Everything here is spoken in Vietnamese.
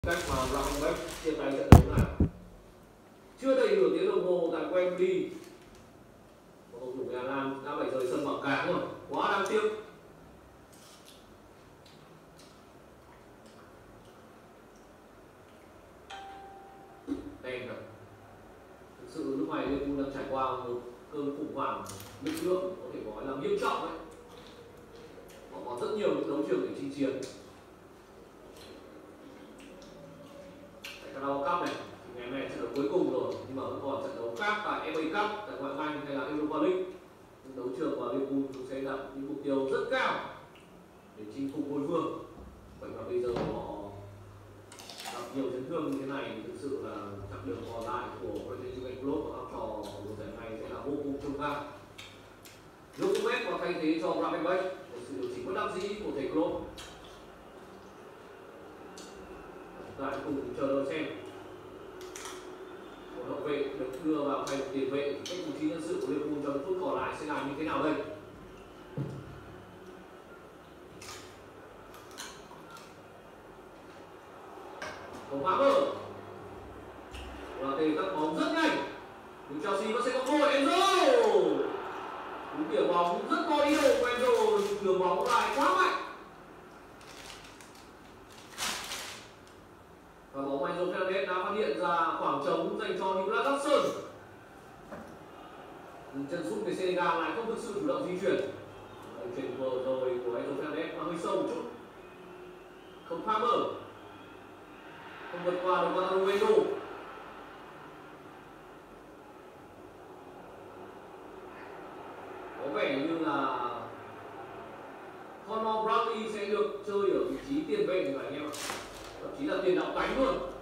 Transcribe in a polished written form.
Cách mà Rafinha chia tay trận đấu này chưa đầy nửa tiếng đồng hồ tại Wembley, cầu thủ Hà Lan đã phải rời sân bằng cáng rồi, quá đáng tiếc. Đen thật. Thực sự lúc này Liverpool đang trải qua một cơn khủng hoảng lực lượng có thể nói là nghiêm trọng đấy. Họ có rất nhiều những đấu trường để chinh chiến. Tại Carabao Cup này thì ngày hôm nay trận đấu cuối cùng rồi, nhưng mà vẫn còn trận đấu khác tại FA Cup, tại ngoại hạng Anh hay là Europa League. Những đấu trường của Liverpool cũng sẽ đặt những mục tiêu rất cao để chinh phục ngôi vương. Vậy mà bây giờ họ gặp nhiều chấn thương như thế này thì thực sự là chặng đường còn lại của Jurgen Klopp và học trò của mùa giải này sẽ là vô cùng trông gai. Lukaku có thay thế cho Rafinha, một sự điều chỉnh bất đắc dĩ của thầy Klopp. Chúng ta cùng chờ đợi xem một hậu vệ được đưa vào thành tiền vệ thì cách bố trí nhân sự của Liverpool trong phút còn lại sẽ làm như thế nào đây? Không phá mở và tề các bóng rất nhanh, nhưng Chelsea vẫn sẽ có cơ hội. Enzo cú điểm bóng rất có ý đồ của Enzo, đường bóng lại quá mạnh và bóng Enzo Fernandez đã phát hiện ra khoảng trống dành cho Nicolas Jackson. Chân sút về Senegal lại không thực sự chủ động di chuyển. Chuyển vừa rồi của Enzo Fernandez mà hơi sâu một chút, không phá mở, không vượt qua được Ronaldo. Có vẻ như là Conor Bradley sẽ được chơi ở vị trí tiền vệ này anh em ạ, thậm chí là tiền đạo cánh luôn.